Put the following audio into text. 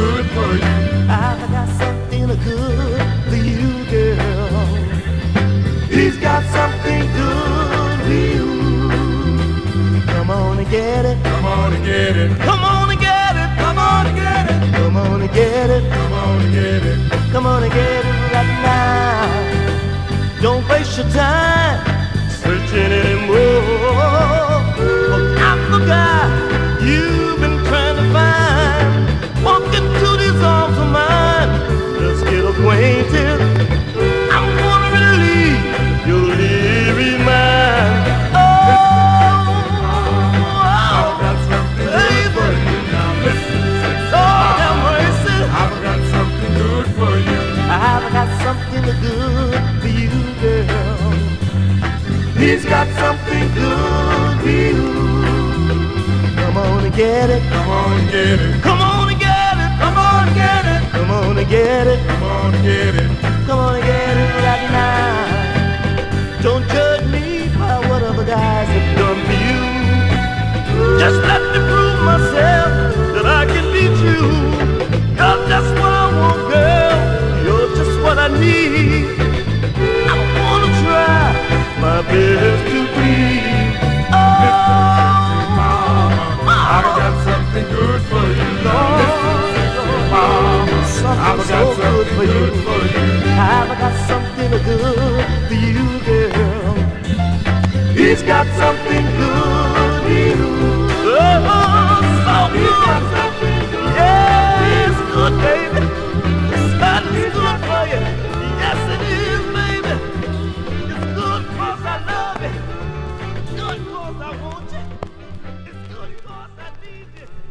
good for you. I've got something good for you, girl. He's got something good for you. Come on and get it. Come on and get it. Come on and get it. Come on and get it. Come on and get it. Come on and get it. Come on and get it right now. Don't waste your time searching anymore. I'm the guy you've been trying to find. Walk into these arms of mine. Let's get acquainted. I'm gonna relieve your weary mind. I've got something good for you. Now listen, sexy mama. I've got something good for you. I've got something good for you, girl. He's got something good for you. Come on and get it. Come on and get it. Come on and get it. Come on and get it. Come on and get it. Come on and get it. Come on and get it right now. Don't judge me by what other guys have done for you. Just let me prove myself that I can beat you. Cause that's what I want, girl. You're just what I need. I'm gonna try my best to please. I've got something good for you. Listen, sexy mama. I've got something good for you. I've got something good for you, girl. He's got something good for you. Oh, so good. Yeah, it's good, baby. It's good for you. Yes, it is, baby. It's good cause I love you. It's good cause I want you. It's good cause I need you.